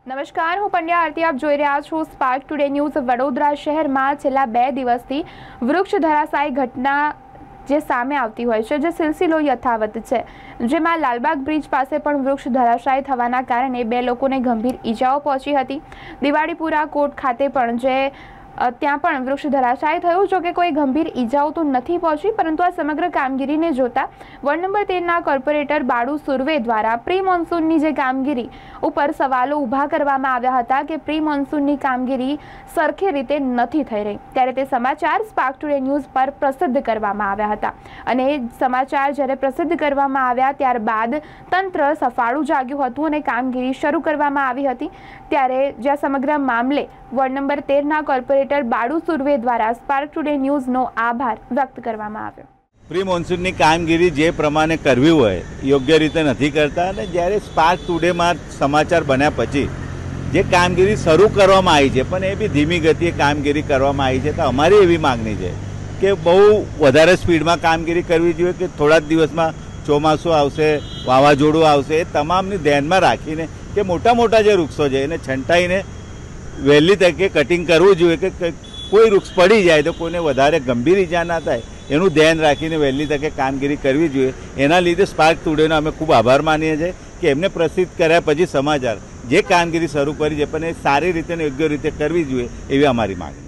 નમસ્કાર, હું પંડ્યા આરતી. આપ જોઈ રહ્યા છો સ્પાર્ક ટુડે ન્યૂઝ. વડોદરા શહેરમાં છેલ્લા 2 દિવસથી વૃક્ષ ધરાશાયી ઘટના જે સામે આવતી હોય છે, જે સિલસિલો યથાવત છે, જેમાં લાલબાગ બ્રિજ પાસે પણ વૃક્ષ ધરાશાયી થવાના કારણે 2 લોકોને ગંભીર ઈજાઓ પહોંચી હતી. દિવાળીપુરા કોર્ટ ખાતે પણ ત્યાં પણ વૃક્ષ ધરાશાયી થયું. જો કે કોઈ ગંભીર ઈજાઓ તો નથી પહોંચી, પરંતુ આ સમગ્ર કામગીરીને જોતા વોર્ડ નંબર 13ના કોર્પોરેટર બાળુ સુર્વે દ્વારા પ્રી મોન્સૂનની જે કામગીરી ઉપર સવાલો ઊભા કરવામાં આવ્યા હતા કે પ્રી મોન્સૂનની કામગીરી સરખી રીતે નથી થઈ રહી. ત્યારે તે સમાચાર સ્પાર્ક ટુડે ન્યૂઝ પર પ્રસિદ્ધ કરવામાં આવ્યા હતા અને સમાચાર જ્યારે પ્રસિદ્ધ કરવામાં આવ્યા ત્યારબાદ તંત્ર સફાળું જાગ્યું હતું અને કામગીરી શરૂ કરવામાં આવી હતી. ત્યારે જ્યાં સમગ્ર મામલે વોર્ડ નંબર 13ના કોર્પોરેટર બાળુ સુર્વે દ્વારા સ્પાર્ક ટુડે ન્યૂઝનો આભાર વ્યક્ત કરવામાં આવ્યો. પ્રી મોન્સૂનની કામગીરી જે પ્રમાણે કરવી હોય યોગ્ય રીતે નથી કરતા, અને જ્યારે સ્પાર્ક ટુડેમાં સમાચાર બન્યા પછી જે કામગીરી શરૂ કરવામાં આવી છે, પણ એ બી ધીમી ગતિએ કામગીરી કરવામાં આવી છે. તો અમારી એવી માગણી છે કે બહુ વધારે સ્પીડમાં કામગીરી કરવી જોઈએ, કે થોડા જ દિવસમાં ચોમાસું આવશે, વાવાઝોડું આવશે, એ તમામની ધ્યાનમાં રાખીને કે મોટા જે વૃક્ષો છે એને છંટાઈને વહેલી તકે કટિંગ કરવું જોઈએ, કે કોઈ વૃક્ષ પડી જાય તો કોઈને વધારે ગંભીર ઈજા ના થાય એનું ધ્યાન રાખીને વહેલી તકે કામગીરી કરવી જોઈએ. એના લીધે સ્પાર્ક ટુડેનો અમે ખૂબ આભાર માનીએ છીએ કે એમને પ્રસિદ્ધ કર્યા પછી સમાચાર જે કામગીરી શરૂ કરી છે પણ એ સારી રીતે અને યોગ્ય રીતે કરવી જોઈએ એવી અમારી માંગ.